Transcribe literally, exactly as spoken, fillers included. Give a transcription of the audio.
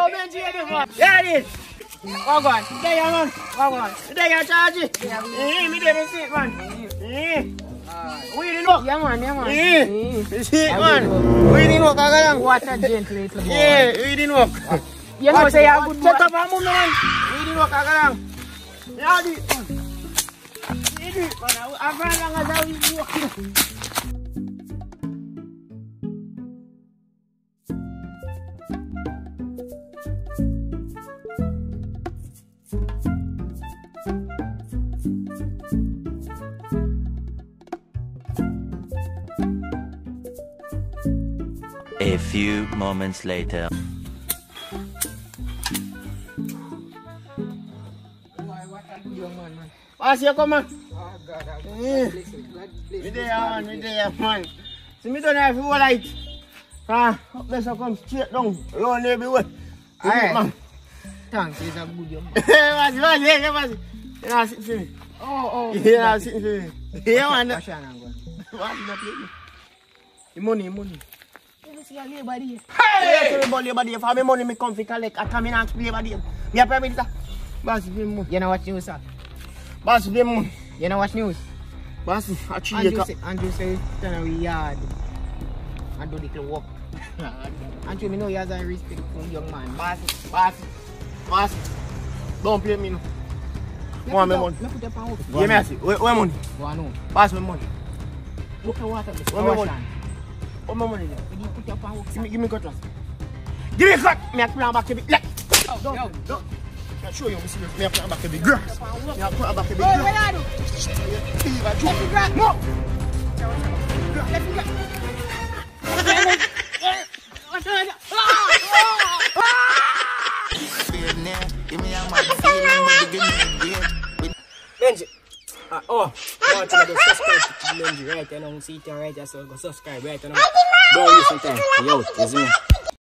Yo, Benji, man. Yeah, this. Walk on. There you man. Walk on. There you charge it. Eh, me there, me see it, man. Eh. We didn't know. Yeah, man, yeah, man. Eh. Me see it, man. We didn't know, Kagalang. What a gentle little boy. Yeah, we didn't know. You know, say you're good boy. Check up on me, man. We didn't know, Kagalang. Yeah, this. This, man. I'm going to go down. A few moments later. Pass here, come on. Oh, God. Me there, man. Me there, man. See me don't have full light. Ah, up there, so come straight down. Run everywhere. Alright, man. Thanks, it's a good young man. What's it, what's it, what's it? You know, sit for me. Oh, oh. You know, sit for me. Yeah, man. What's your name? What's it, play? The money, money. You see a labor day. Hey! You about labor day. For me money, me come to collect. I come in and labor day. Me a permit that. Boss, give me money. You know what news, sir? Boss, give me money. You know what news? Boss, I cheat Andrew you. say, Andrew say, turn away yard and do the little work. Andrew, me know you as a respectful young man. Boss, boss, boss. Don't play me now. Me Want me put money? up- me put up and work. Give me a seat. Where, where money? Go on, no. Pass me money. Look at water, Mister Where my money? Ocean. Where my money there? When you put up and work, Give me, give me cutlass. Give me cut. Me a plan back to the. Let. Oh, Don't, yo. don't. I show you, Mister Me a plan back to the grass. Me a plan back to the Oh, grass. what are you? Let me grab. No. Let me go. What's wrong? Benji. Uh, oh, I want you to go subscribe to Benji right now. See it right there, so go subscribe right now. Don't waste some time. Yo, is me.